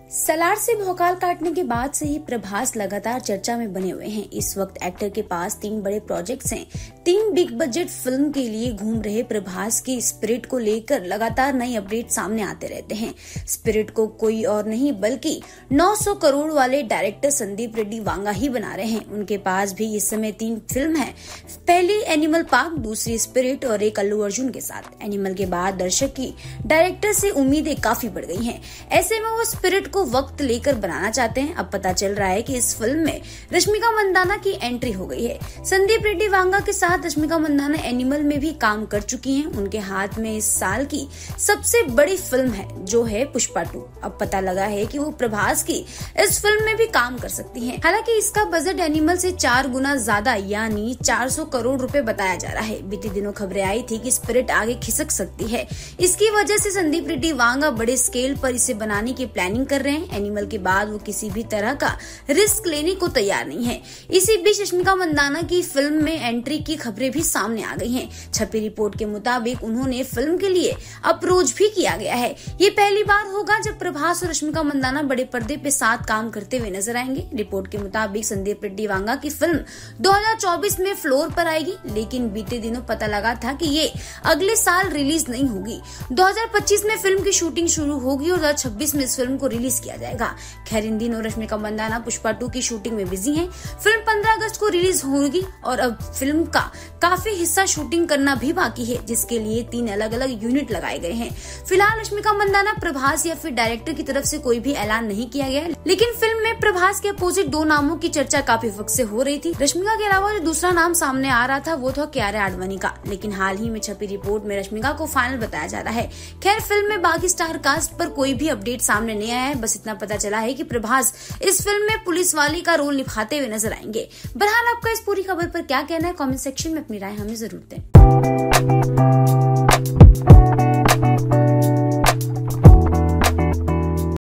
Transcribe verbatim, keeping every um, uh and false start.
सलार से भौकाल काटने के बाद से ही प्रभास लगातार चर्चा में बने हुए हैं। इस वक्त एक्टर के पास तीन बड़े प्रोजेक्ट्स हैं। तीन बिग बजट फिल्म के लिए घूम रहे प्रभास की स्पिरिट को लेकर लगातार नई अपडेट सामने आते रहते हैं। स्पिरिट को कोई और नहीं बल्कि नौ सौ करोड़ वाले डायरेक्टर संदीप रेड्डी वांगा ही बना रहे हैं। उनके पास भी इस समय तीन फिल्म है। पहली एनिमल पार्क, दूसरी स्पिरिट और एक अल्लू अर्जुन के साथ। एनिमल के बाद दर्शक की डायरेक्टर से उम्मीदें काफी बढ़ गई हैं। ऐसे में वो स्पिरिट को वक्त लेकर बनाना चाहते हैं। अब पता चल रहा है कि इस फिल्म में रश्मिका मंदाना की एंट्री हो गई है। संदीप रेड्डी वांगा के साथ रश्मिका मंदाना एनिमल में भी काम कर चुकी हैं। उनके हाथ में इस साल की सबसे बड़ी फिल्म है जो है पुष्पा टू। अब पता लगा है कि वो प्रभास की इस फिल्म में भी काम कर सकती हैं। हालांकि इसका बजट एनिमल से चार गुना ज्यादा यानी चार सौ करोड़ रुपए बताया जा रहा है। बीते दिनों खबरें आई थी कि स्पिरिट आगे खिसक सकती है। इसकी वजह से संदीप रेड्डी वांगा बड़े स्केल पर इसे बनाने की प्लानिंग कर रहे हैं। एनिमल के बाद वो किसी भी तरह का रिस्क लेने को तैयार नहीं है। इसी बीच रश्मिका मंदाना की फिल्म में एंट्री की खबरें भी सामने आ गई हैं। छपी रिपोर्ट के मुताबिक उन्होंने फिल्म के लिए अप्रोच भी किया गया है। ये पहली बार होगा जब प्रभास और रश्मिका मंदाना बड़े पर्दे पे साथ काम करते हुए नजर आएंगे। रिपोर्ट के मुताबिक संदीप रेड्डी वांगा की फिल्म दो हज़ार चौबीस में फ्लोर पर आएगी, लेकिन बीते दिनों पता लगा था कि ये अगले साल रिलीज नहीं होगी। दो हज़ार पच्चीस में फिल्म की शूटिंग शुरू होगी और दो हज़ार छब्बीस में इस फिल्म को रिलीज किया जाएगा। खैर, इन दिनों रश्मिका मंदाना पुष्पा टू की शूटिंग में बिजी हैं। फिल्म पंद्रह अगस्त को रिलीज होगी और अब फिल्म का काफी हिस्सा शूटिंग करना भी बाकी है, जिसके लिए तीन अलग अलग यूनिट लगाए गए हैं। फिलहाल रश्मिका मंदाना, प्रभास या फिर डायरेक्टर की तरफ से कोई भी ऐलान नहीं किया गया है, लेकिन फिल्म में प्रभास के अपोजिट दो नामों की चर्चा काफी वक्त से हो रही थी। रश्मिका के अलावा जो दूसरा नाम सामने आ रहा था वो था कियारा आडवाणी का, लेकिन हाल ही में छपी रिपोर्ट में रश्मिका को फाइनल बताया जा रहा है। खैर, फिल्म में बाकी स्टार कास्ट पर कोई भी अपडेट सामने नहीं आया है। बस इतना पता चला है कि प्रभास इस फिल्म में पुलिस वाले का रोल निभाते हुए नजर आएंगे। बहरहाल, आपका इस पूरी खबर पर क्या कहना है? कमेंट सेक्शन में अपनी राय हमें जरूर दें।